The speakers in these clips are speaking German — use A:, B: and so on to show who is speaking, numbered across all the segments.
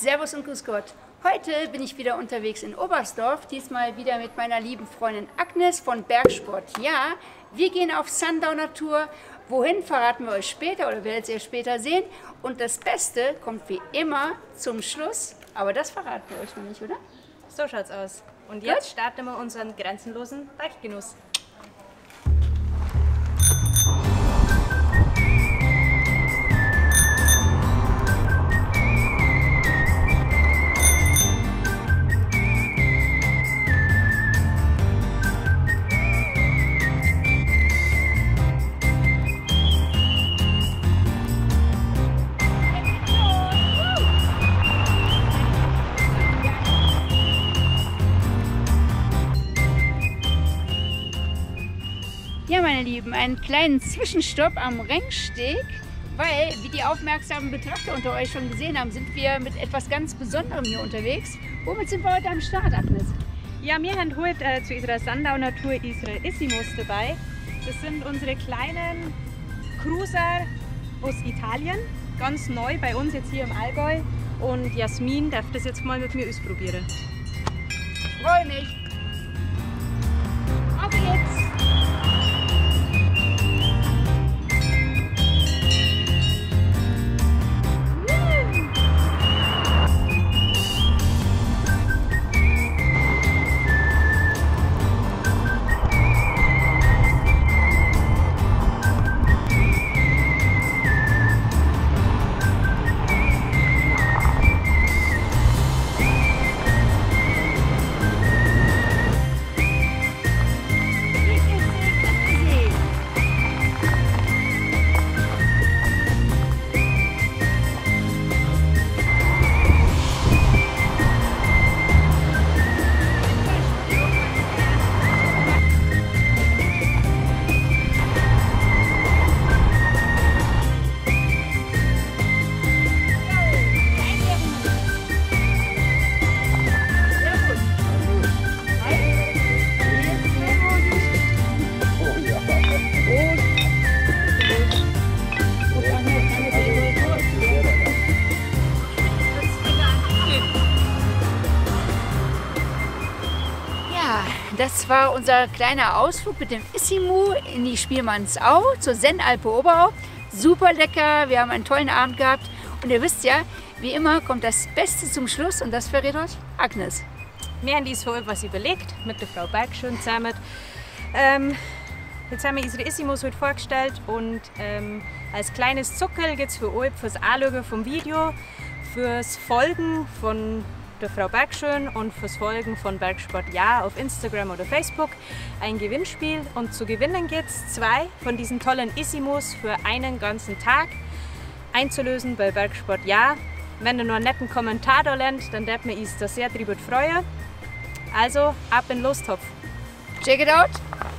A: Servus und Grüß Gott. Heute bin ich wieder unterwegs in Oberstdorf, diesmal wieder mit meiner lieben Freundin Agnes von Bergsport. Ja, wir gehen auf Sundowner Tour. Wohin, verraten wir euch später oder werdet ihr später sehen. Und das Beste kommt wie immer zum Schluss, aber das verraten wir euch noch nicht, oder?
B: So schaut's aus. Und jetzt starten wir unseren grenzenlosen Bikegenuss.
A: Ja, meine Lieben, einen kleinen Zwischenstopp am Rennsteg, weil, wie die aufmerksamen Betrachter unter euch schon gesehen haben, sind wir mit etwas ganz Besonderem hier unterwegs. Womit sind wir heute am Start, Agnes?
B: Ja, wir haben heute zu unserer Sundowner Tour unsere Issimos dabei. Das sind unsere kleinen Cruiser aus Italien, ganz neu bei uns jetzt hier im Allgäu. Und Jasmin darf das jetzt mal mit mir ausprobieren.
A: Ich freue mich. Auf geht's! Das war unser kleiner Ausflug mit dem Issimo in die Spielmannsau zur Sennalpe Oberau. Super lecker, wir haben einen tollen Abend gehabt. Und ihr wisst ja, wie immer kommt das Beste zum Schluss und das verrät euch Agnes.
B: Wir haben uns vorher was überlegt, mit der Frau Bergschön zusammen. Jetzt haben wir unsere Issimos heute vorgestellt und als kleines Zuckerl gibt es für euch fürs Anschauen vom Video, fürs Folgen von der Frau Bergschön und fürs Folgen von Bergsport Ja auf Instagram oder Facebook ein Gewinnspiel. Und zu gewinnen gibt es 2 von diesen tollen Issimos für einen ganzen Tag einzulösen bei Bergsport Ja. Wenn ihr noch einen netten Kommentar da lernt, dann wird mir uns das sehr drüber freuen. Also ab in den Lostopf.
A: Check it out!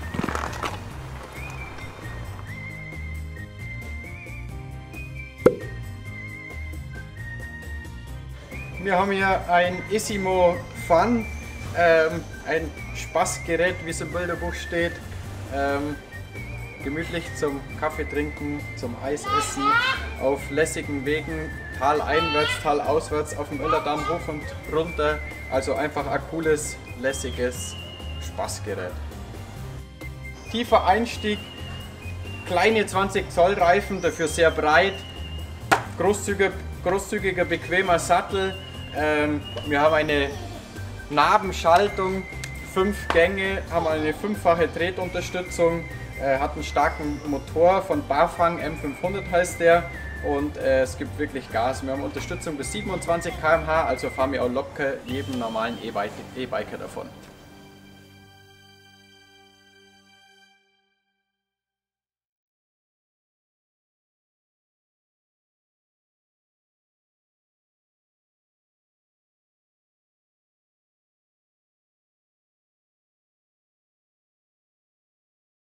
C: Wir haben hier ein Issimo Fun, ein Spaßgerät, wie es im Bilderbuch steht. Gemütlich zum Kaffee trinken, zum Eis essen, auf lässigen Wegen, taleinwärts, talauswärts, auf dem Illerdamm hoch und runter. Also einfach ein cooles, lässiges Spaßgerät. Tiefer Einstieg, kleine 20 Zoll Reifen, dafür sehr breit, großzügiger, bequemer Sattel. Wir haben eine Nabenschaltung, 5 Gänge, haben eine 5-fache Tretunterstützung, hat einen starken Motor von Bafang M500 heißt der und es gibt wirklich Gas. Wir haben Unterstützung bis 27 km/h, also fahren wir auch locker jedem normalen E-Biker davon.